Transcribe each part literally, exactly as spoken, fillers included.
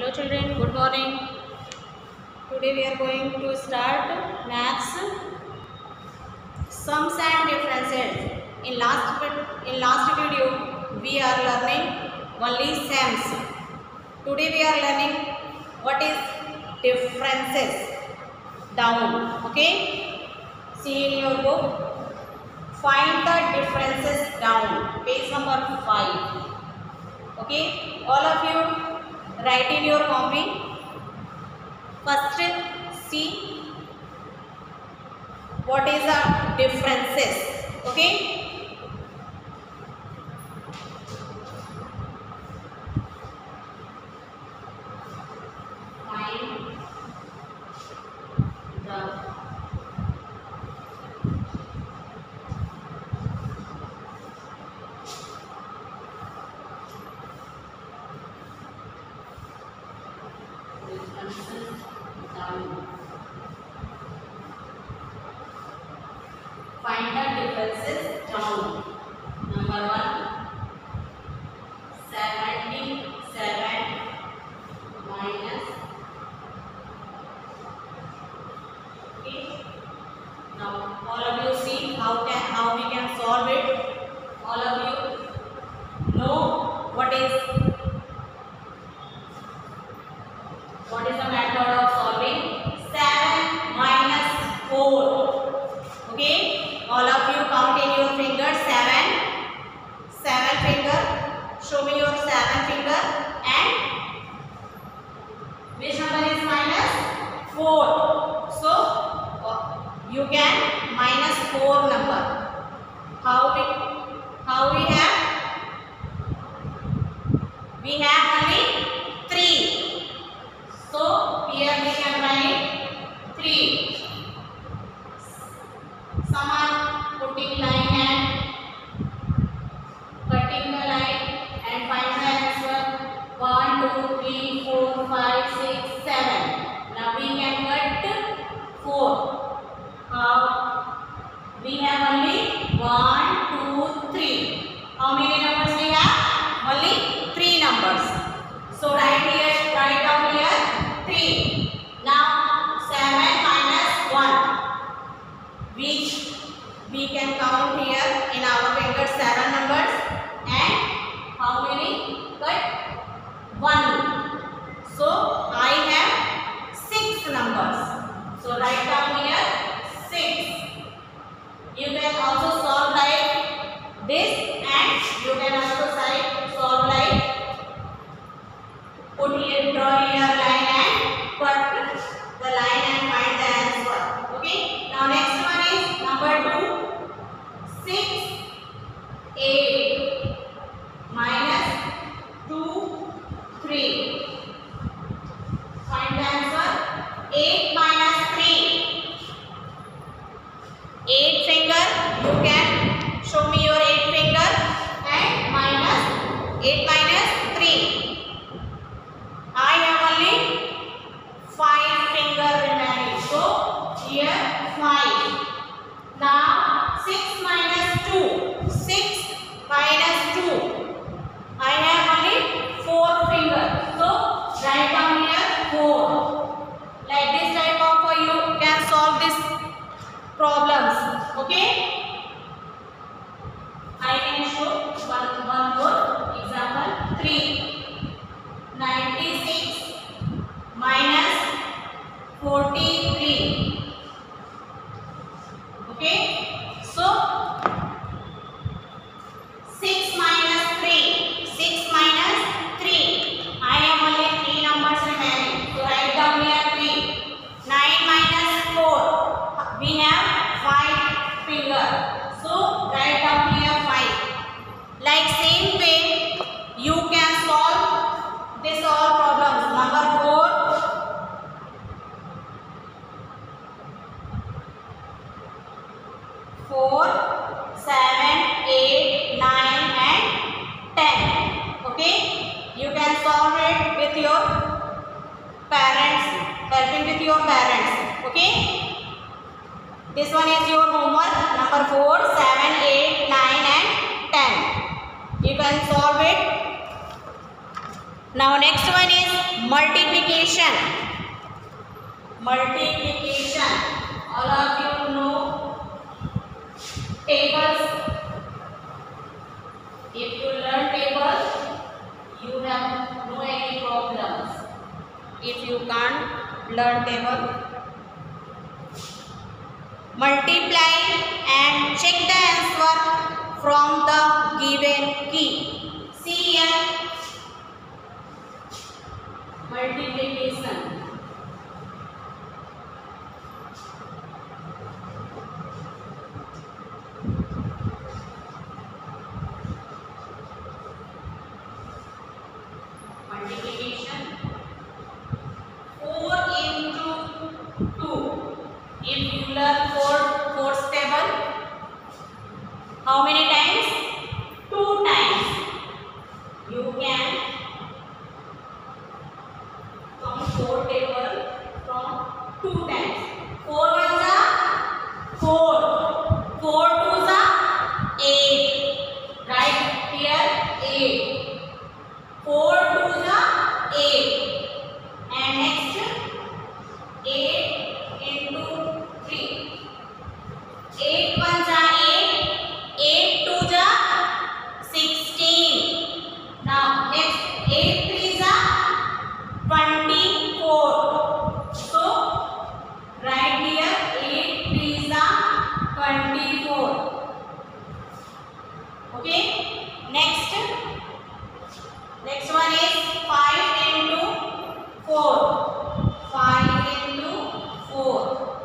Hello children, good morning. Today we are going to start maths sums and differences. In last in last video we are learning only sums. Today we are learning what is differences down. Okay? See in your book. Find the differences down. Page number five. Okay? All of you write in your copy. First, see what is the differences. Okay? Find the differences down. Find the differences down. Number one, seventy-seven minus. Okay. Now all of you see how can how we can solve it. All of you know what is what is the method of solving? seven minus four. Okay. All of you count in your fingers. seven. seven finger. Show me your seven finger. And which number is minus? four. So you can minus four number. How we how we have? We have only three. So here we can write three. Some are putting line and cutting the line and find the answer. one, two, three, four, five, six, seven. Now we can cut four. How? We have only one, two, three. How many numbers we have? Only three numbers. So write here, write down here three. Now seven minus one. Which we can count here in our fingers seven numbers, and how many? But one. So I have six numbers. So write down here six. You can also solve like this, and you can also solve like put here, draw here line and cut the line and find the answer. Okay. Now next one is number two. six, eight minus two, three. Find the answer. eight minus three. eight finger. You can show me your eight finger and minus eight minus three. I have only five finger remaining. So here five. Now six minus two. six minus two. I have only four fingers. So write down here four. Like this type of you can solve this problems. Okay? I can show one, one more example. three. ninety-six minus forty-three. Okay? So six minus three. six minus three. I have only three numbers remaining. So write down here three. nine minus four. We have five fingers. So write down here five. Like same way you can solve this all problems. Number four. four, seven, eight, nine and ten. Okay? You can solve it with your parents, helping with your parents. Okay? This one is your homework. Number four, seven, eight, nine and ten. You can solve it Now next one is multiplication. Multiplication. All of you know tables. If you learn tables, you have no any problems. If you can't learn table, multiply and check the answer from the given key. See here, multiplication. Multiplication. four into two. If you learn four, fourth table, how many times? Two times. You can count four table from two times. Four ones are four. Four twos are eight. Right here eight. Four twos are eight. And next eight into three. eight ones are eight. eight twos are sixteen. Now next eight threes are twenty-four. So right here eight threes are twenty-four. Okay. Next. Next one is five into four. five into four.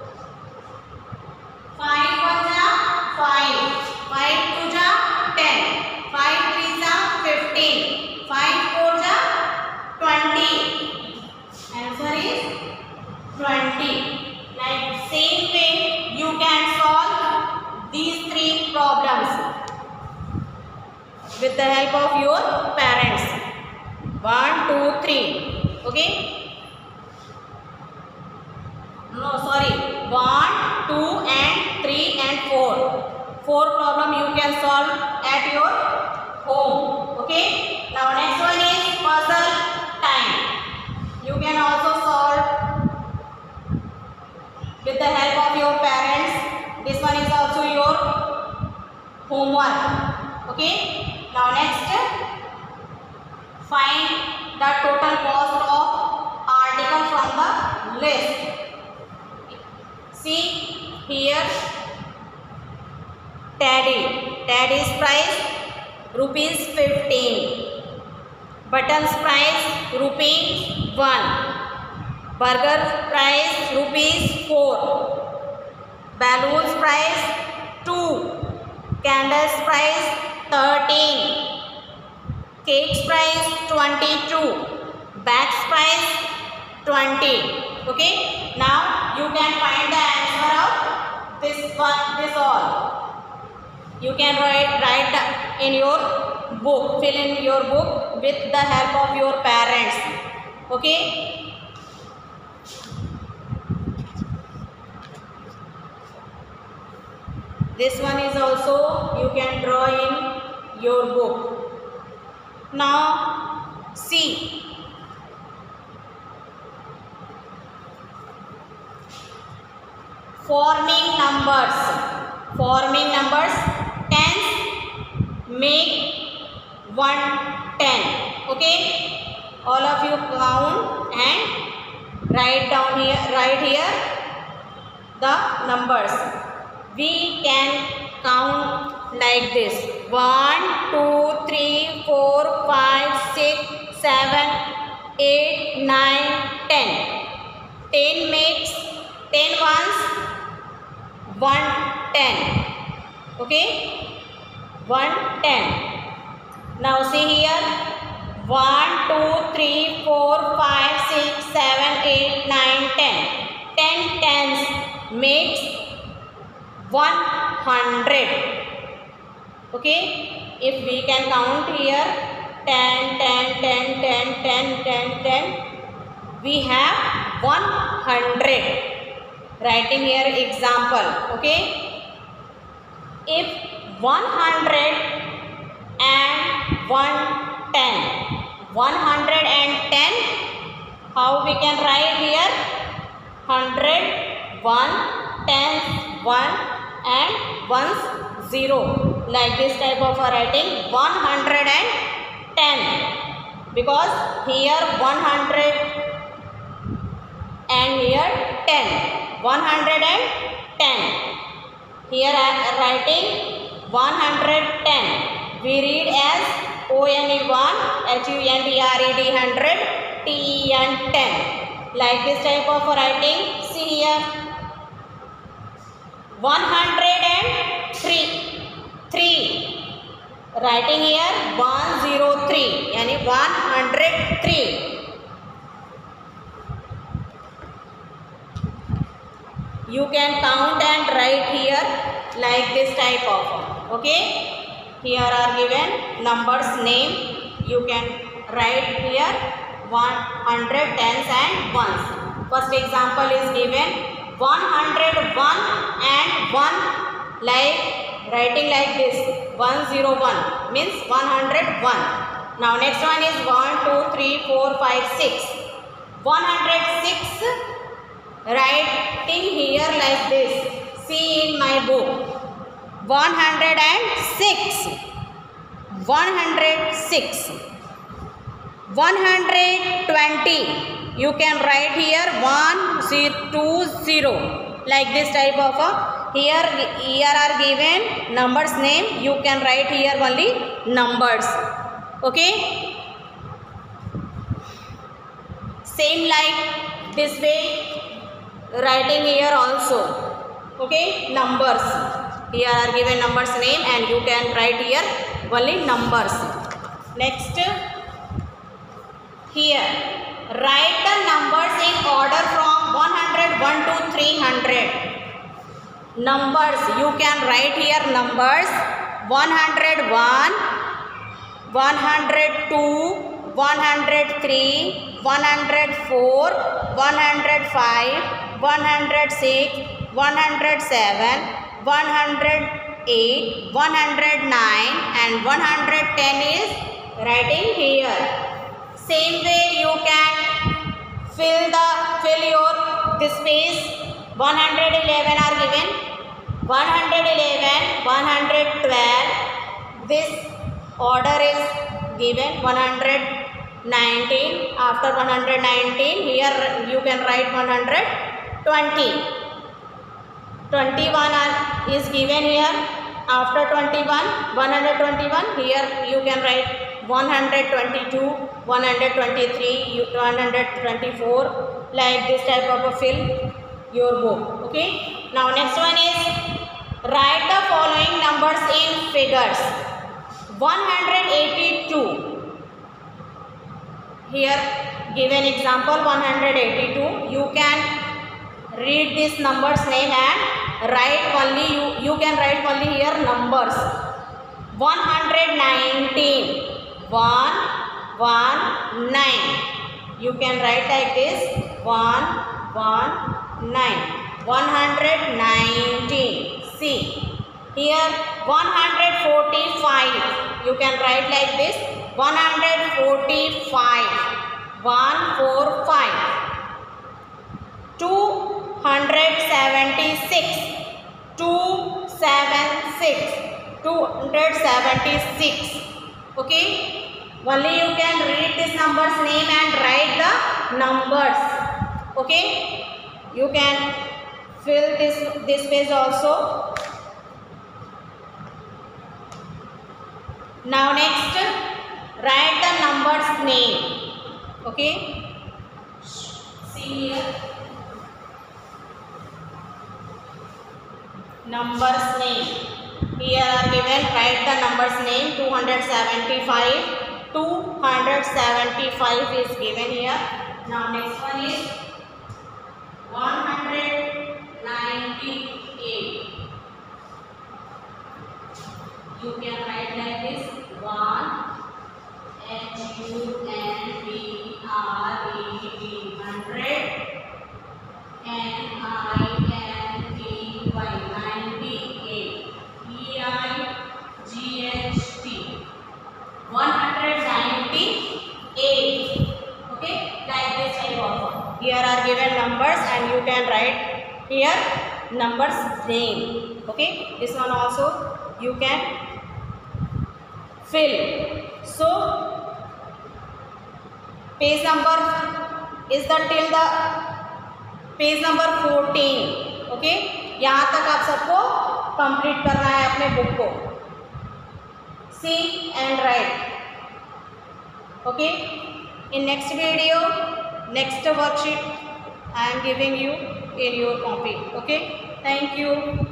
five ones are five. five twos are ten. five threes are fifteen. five fours are twenty. Answer is twenty. Like same way you can solve these three problems with the help of your parents. one, two, three. Okay? No, sorry. one, two and three and four. four problem you can solve at your home. Okay? Now next one is puzzle time. You can also solve with the help of your parents. This one is also your homework. Okay? Now next, find the total cost of article from the list. See here, teddy. Teddy's price rupees fifteen. Buttons price rupees one. Burger price rupees four. Balloons price two. Candles price thirteen. Cakes price twenty-two. Bags price twenty. Okay. Now you can find the answer of this one, this all. You can write, write in your book, fill in your book with the help of your parents. Okay. This one is also you can draw in your book. Now see. Forming numbers. Forming numbers. Tens make one ten. Okay. All of you count and write down here. Write here the numbers. We can count like this: one, two, three, four, five, six, seven, eight, nine, ten. ten makes ten ones, one, ten. Okay? one, ten. Now see here: one, two, three, four, five, six, seven, eight, nine, ten. ten tens makes one hundred. Okay, if we can count here ten, ten, ten, ten, ten, ten, ten, we have one hundred. Writing here example. Okay, if one hundred and one ten, one hundred ten. How we can write here? Hundred, one, tens, one and ones, zero. Like this type of a writing, one hundred ten. Because here one hundred and here ten. one hundred ten. Here I am writing one hundred ten. We read as O N E one, H U N D R E D hundred, T E N ten. Like this type of writing. See here. one hundred three. three. Writing here one hundred three. Yani one hundred three. You can count and write here like this type of. Okay. Here are given numbers name. You can write here one hundred, tens and ones. First example is given one hundred one and one, like writing like this one hundred one means one hundred one. Now next one is one, two, three, four, five, six. one hundred six. Writing here like this. See in my book. one hundred six. one hundred six. one hundred twenty. You can write here one, zero, two, zero. Like this type of a. Here, here are given numbers name. You can write here only numbers. Okay. Same like this way. Writing here also. Okay. Numbers. Here are given numbers name and you can write here only numbers. Next. Here. Write the numbers in order from one hundred one to three hundred. Numbers. You can write here numbers one hundred one, one hundred two, one hundred three, one hundred four, one hundred five, one hundred six, one hundred seven, one hundred eight, one hundred nine and one hundred ten is writing here. Same way you can fill the fill your this space. one hundred eleven are given. one hundred eleven, one hundred twelve. This order is given. one hundred nineteen. After one hundred nineteen, here you can write one hundred twenty. twenty-one are, is given here. After twenty-one, one hundred twenty-one. Here you can write one hundred twenty-two, one hundred twenty-three, one hundred twenty-four. Like this type of a fill your book. Okay. Now next one is write the following numbers in figures. one hundred eighty-two. Here given example one hundred eighty-two. You can read this numbers name and write only you, you can write only here numbers. one hundred nineteen. one, one, nine. You can write like this one, one, nine. one hundred nineteen. See. Here one hundred forty-five. You can write like this one hundred forty-five. one forty-five. two hundred seventy-six. two seventy-six. two hundred seventy-six. Okay. Only you can read this numbers name and write the numbers. Okay. You can fill this this page also. Now next, write the numbers name. Okay. See here. Numbers name. Here are given. Write the numbers name. two hundred seventy-five. two hundred seventy-five is given here. Now next one is one hundred ninety-eight. You can write like this one, H U N D R E D, hundred, N I N T Y, ninety-eight, E I G H T, one hundred ninety-eight. given numbers and you can write here numbers name. Okay, this one also you can fill. So page number is the till the page number fourteen. Okay, यहाँ तक आप सबको complete करना है अपने book को. See and write. Okay, in next video, next worksheet I am giving you in your copy. Okay, thank you.